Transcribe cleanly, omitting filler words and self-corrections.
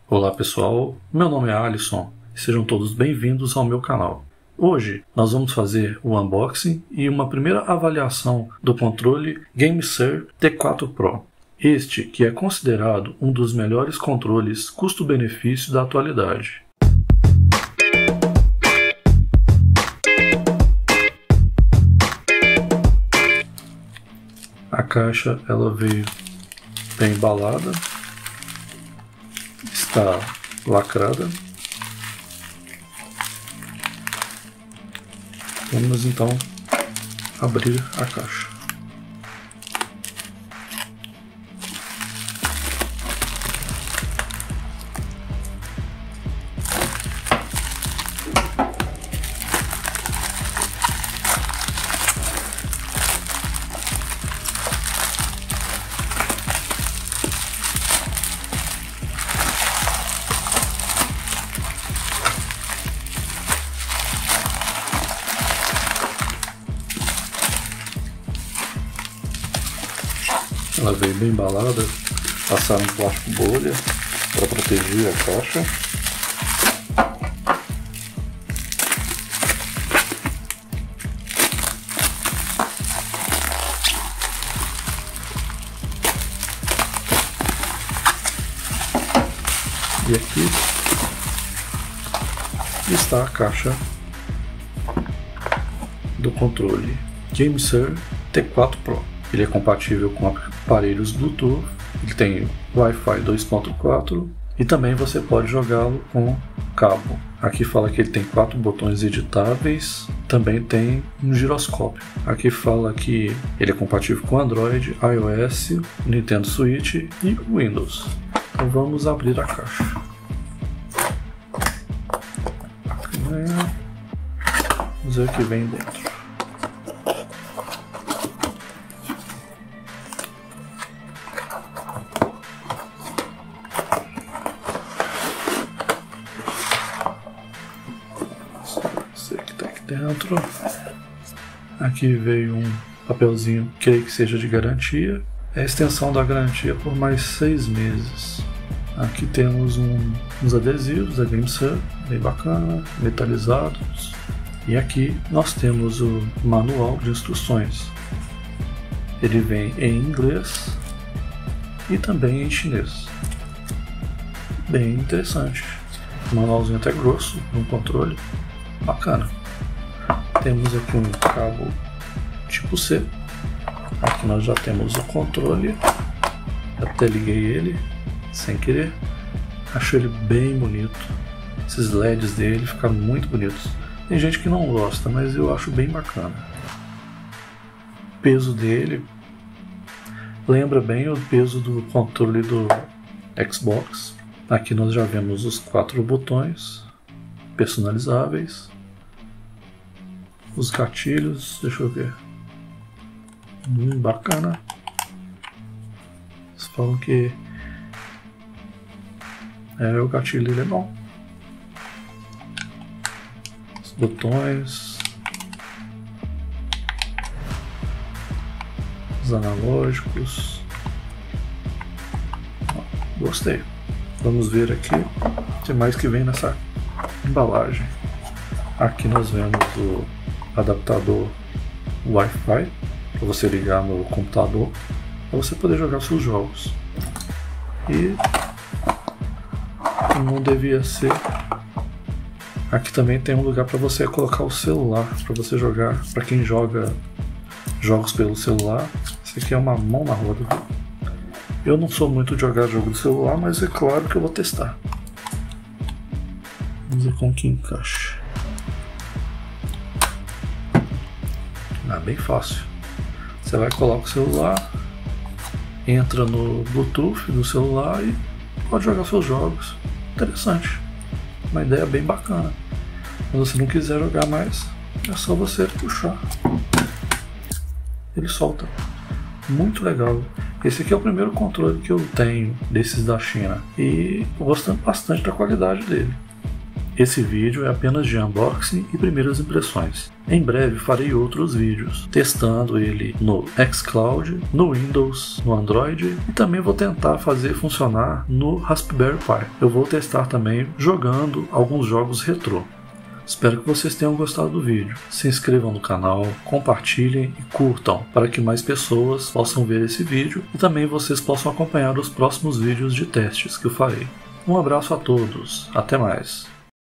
Olá pessoal, meu nome é Alisson e sejam todos bem-vindos ao meu canal. Hoje nós vamos fazer o unboxing e uma primeira avaliação do controle GameSir T4 Pro. Este que é considerado um dos melhores controles custo-benefício da atualidade. A caixa ela veio bem embalada, está lacrada. Vamos então abrir a caixa. Ela veio bem embalada, passaram um plástico bolha para proteger a caixa. E aqui está a caixa do controle GameSir T4 Pro. Ele é compatível com aparelhos Bluetooth, ele tem Wi-Fi 2.4 e também você pode jogá-lo com cabo. Aqui fala que ele tem 4 botões editáveis, também tem um giroscópio. Aqui fala que ele é compatível com Android, iOS, Nintendo Switch e Windows. Então vamos abrir a caixa. Vamos ver o que vem dentro. Dentro. Aqui veio um papelzinho, creio que seja de garantia. É a extensão da garantia por mais 6 meses. Aqui temos uns adesivos da GameSir, bem bacana, metalizados. E aqui nós temos o manual de instruções. Ele vem em inglês e também em chinês. Bem interessante. O manualzinho até grosso, um controle bacana. Temos aqui um cabo tipo C. Aqui nós já temos o controle. Até liguei ele sem querer. Acho ele bem bonito. Esses LEDs dele ficaram muito bonitos. Tem gente que não gosta, mas eu acho bem bacana. O peso dele lembra bem o peso do controle do Xbox. Aqui nós já vemos os 4 botões personalizáveis. Os gatilhos, deixa eu ver. Bacana. Eles falam que o gatilho dele é bom. Os botões, os analógicos. Gostei. Vamos ver aqui o que mais que vem nessa embalagem. Aqui nós vemos o adaptador Wi-Fi para você ligar no computador para você poder jogar seus jogos. E não devia ser. Aqui também tem um lugar para você colocar o celular para você jogar. Para quem joga jogos pelo celular, isso aqui é uma mão na roda. Eu não sou muito de jogar jogo do celular, mas é claro que eu vou testar. Vamos ver como que encaixa. Bem fácil. Você vai colocar o celular, entra no Bluetooth do celular e pode jogar seus jogos. Interessante. Uma ideia bem bacana. Quando você não quiser jogar mais, é só você puxar. Ele solta. Muito legal. Esse aqui é o primeiro controle que eu tenho desses da China e tô gostando bastante da qualidade dele. Esse vídeo é apenas de unboxing e primeiras impressões. Em breve farei outros vídeos, testando ele no xCloud, no Windows, no Android e também vou tentar fazer funcionar no Raspberry Pi. Eu vou testar também jogando alguns jogos retrô. Espero que vocês tenham gostado do vídeo. Se inscrevam no canal, compartilhem e curtam para que mais pessoas possam ver esse vídeo e também vocês possam acompanhar os próximos vídeos de testes que eu farei. Um abraço a todos, até mais!